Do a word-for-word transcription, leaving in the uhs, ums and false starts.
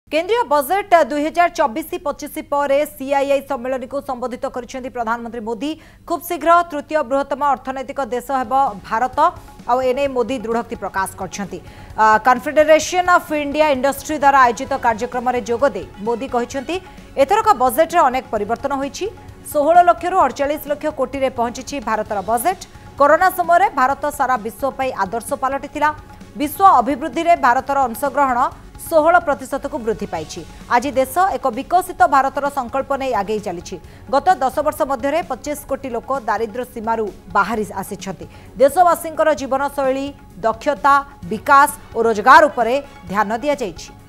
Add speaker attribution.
Speaker 1: केंद्रीय बजेट दुई हजार चौबीस पचिश पर सीआईआई सम्मेलन को संबोधित कर प्रधानमंत्री मोदी। खूब शीघ्र तृतीय बृहत्तम अर्थनैतिक देश है भारत आउ एने मोदी दृढ़ोक्ति प्रकाश कर कन्फेडरेशन ऑफ इंडिया इंडस्ट्री द्वारा आयोजित कार्यक्रम में जोगदे मोदी कहते एथरक बजेट रे अनेक परिवर्तन होईछि। सोलह लाख रु अड़तालीस लाख कोटी रे पहुंची भारतर बजेट। कोरोना समय भारत सारा विश्व पर आदर्श पलटिथिला। विश्व अभिवृद्धि रे भारतर अंशग्रहण सोलह प्रतिशत को वृद्धि पाई। आज देश एक विकसित भारतर संकल्प नहीं आगे चली। गत दस वर्ष मध्य पचास कोटी लोक दारिद्र्य सीमारू बाहरी आसिछन्ति। देशवासी जीवनशैली दक्षता विकास और रोजगार उपरे ध्यान दिया जाइछि।